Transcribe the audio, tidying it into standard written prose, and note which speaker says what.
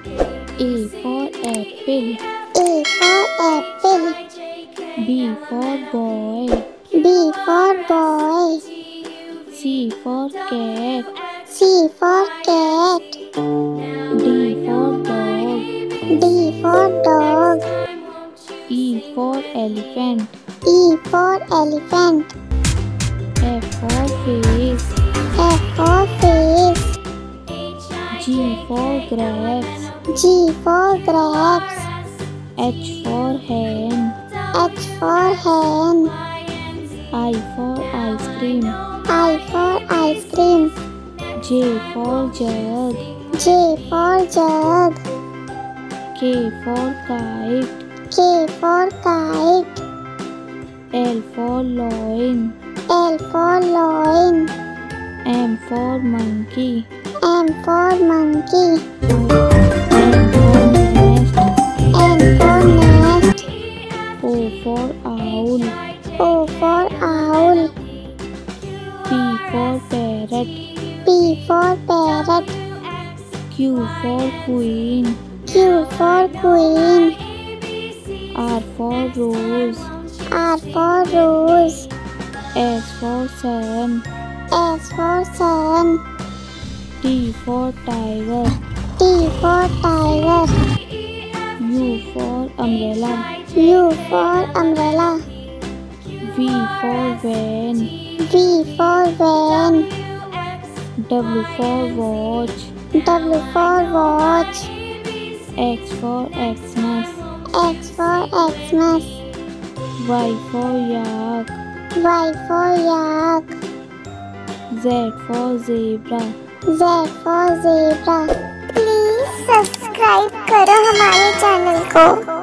Speaker 1: A for apple.
Speaker 2: A for apple.
Speaker 1: B for boy.
Speaker 2: B for boy.
Speaker 1: C for cat.
Speaker 2: C for cat.
Speaker 1: D for dog.
Speaker 2: D for dog.
Speaker 1: E for elephant.
Speaker 2: E for elephant.
Speaker 1: F for face.
Speaker 2: F for face.
Speaker 1: G for grapes.
Speaker 2: G for grapes.
Speaker 1: H for hen.
Speaker 2: H for hen.
Speaker 1: I for ice cream.
Speaker 2: I for ice cream.
Speaker 1: J for jug.
Speaker 2: J for jug.
Speaker 1: K for kite.
Speaker 2: K for kite.
Speaker 1: L for loin.
Speaker 2: L for loin.
Speaker 1: M for monkey.
Speaker 2: M for monkey.
Speaker 1: N for nest.
Speaker 2: N for nest.
Speaker 1: O for owl.
Speaker 2: O for owl.
Speaker 1: P for parrot.
Speaker 2: P for parrot.
Speaker 1: Q for queen.
Speaker 2: Q for queen.
Speaker 1: R for rose.
Speaker 2: R for rose.
Speaker 1: S for sun.
Speaker 2: S for sun.
Speaker 1: T for tiger.
Speaker 2: T for tiger.
Speaker 1: U for umbrella.
Speaker 2: U for umbrella.
Speaker 1: V for van.
Speaker 2: V for van.
Speaker 1: W for watch.
Speaker 2: W for watch.
Speaker 1: X for Xmas.
Speaker 2: X for Xmas.
Speaker 1: Y for yak.
Speaker 2: Y for yak.
Speaker 1: Z for zebra.
Speaker 2: Z for zebra. Please subscribe करो हमारे channel को।